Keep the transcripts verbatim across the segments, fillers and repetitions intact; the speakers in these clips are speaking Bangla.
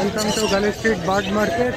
welcome to Galiff Street Bird Market.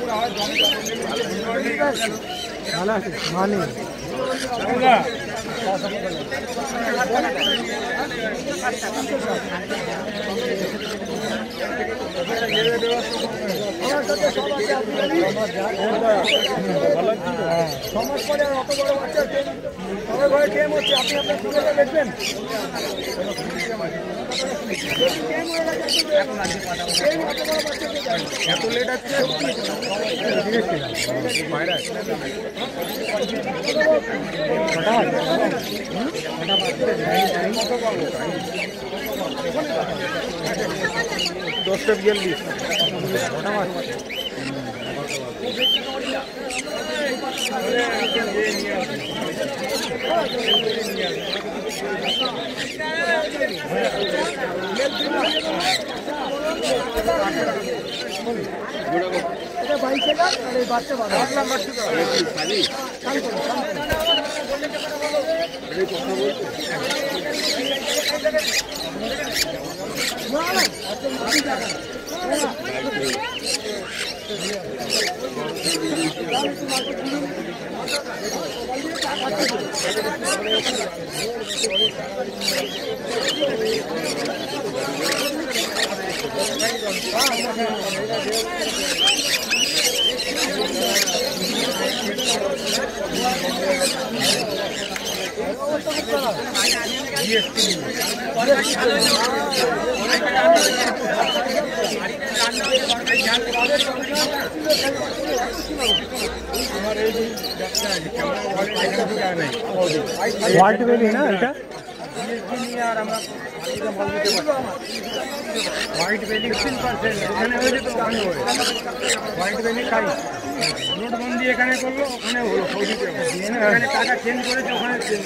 ভালো আছে মানে সমাজ পরে আর অত বড় বাচ্চা সবাই ঘরে গেম হচ্ছে আপনি আপনার তুলে দেখবেন এত লেট আছে দশটা বিয়াল্লিশ বাচ্চা হোয়াইট বেলি না এটা হোয়াইট বেলি ফিফটিন পার্সেন্ট ওখানে হয়েছে তো ওখানে হোয়াইট বেলি খাই নোটবন্দি এখানে করলো ওখানে হলো সৌদিতে এখানে টাকা চেঞ্জ করেছে ওখানে চেঞ্জ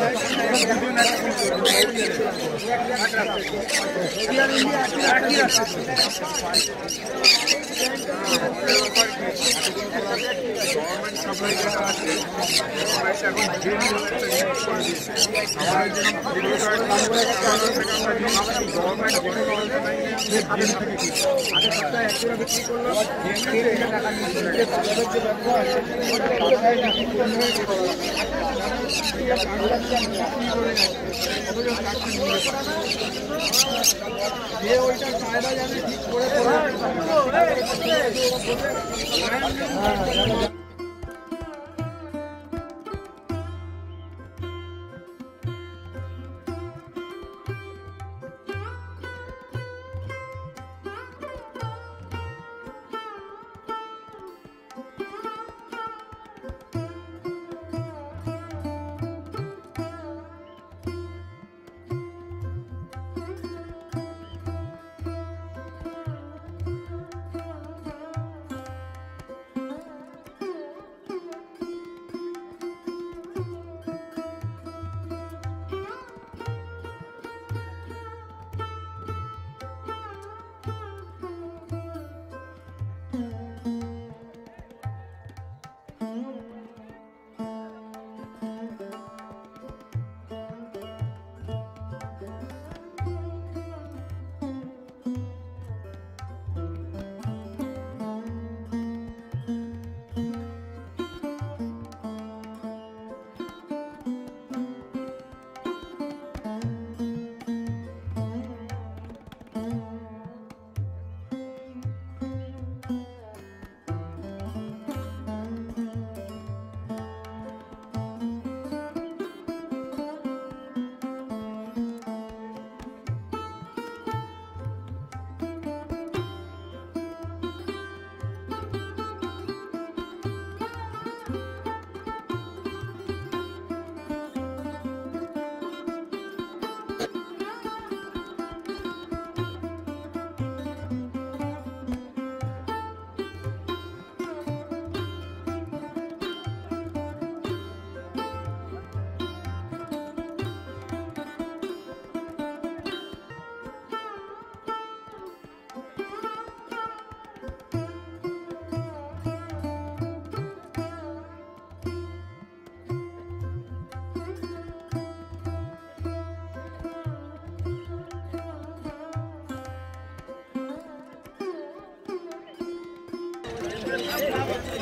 ওইটার ফায়দা জানে ঠিক করে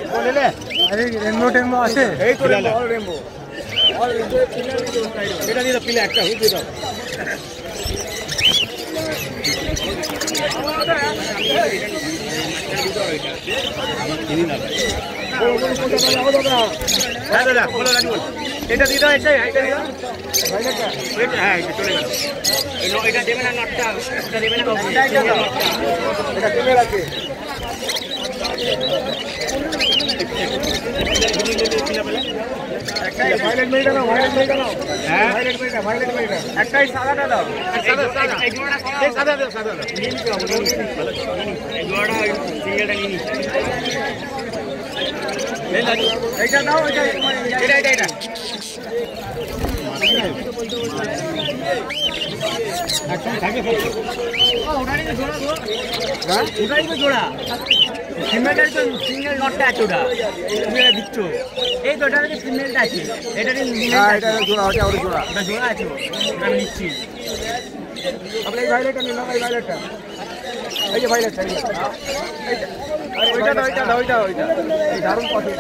আরে রেনবো টেনবো আছে এই তো rainbow all rainbow all rainbow এটা দিয়ে দাও পিলা একটা হুই দিয়ে দাও হ্যাঁ দাদা বলো রাজু এটা দিয়ে দাও এটা এটা দিয়ে দাও এটা হ্যাঁ এটা চলে গেল এটা দেবে না নটটা এটা দেবে না এটা দাও এটা দেবে রাখে একটাই ভায়োলেট মেইটা দাও ভায়োলেট মেইটা দাও হ্যাঁ ভায়োলেট মেইটা ভায়োলেট মেইটা একটাই সাদাটা দাও সাদা সাদা এই জোড়াটা এই সাদা দাও সাদা দাও নিয়ে নিতে হবে এই জোড়াটা সিঙ্গেলটা নিয়ে নিতে এই লাগি এইটা দাও এটা এটা এটা এটা একদম থাকে ফটো ও ওটারই তো জোড়া গো হ্যাঁ ওটারই তো জোড়া ফিমেলটার তো সিঙ্গেল নটটা আছে ওটা তুমি এটা দিচ্ছ এই তো ওটার ফিমেলটা আছে এটারই হ্যাঁ এটা জোড়া ওটা ওর জোড়া এটা জোড়া আছে ওটা আমি নিচ্ছি আপনি এই ভাইলেটটা নিন না এই ভাইলেটটা এই যে ভাইলেটটা এইটা আরে ওইটা দাও ওইটা দাও ওইটা ওইটা এই দারুণ পথে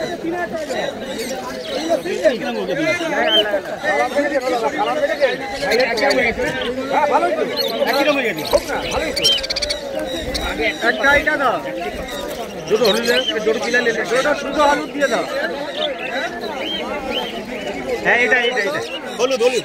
হ্যাঁ ভালোই তো একই রকম হয়ে গেছে হোক না ভালোই তো একটা এটা দাও দুটো হলুদ দুটো কিলা নিলে দুটো শুধু হলুদ দিয়ে দাও হ্যাঁ এটা এটা এটা হলুদ হলুদ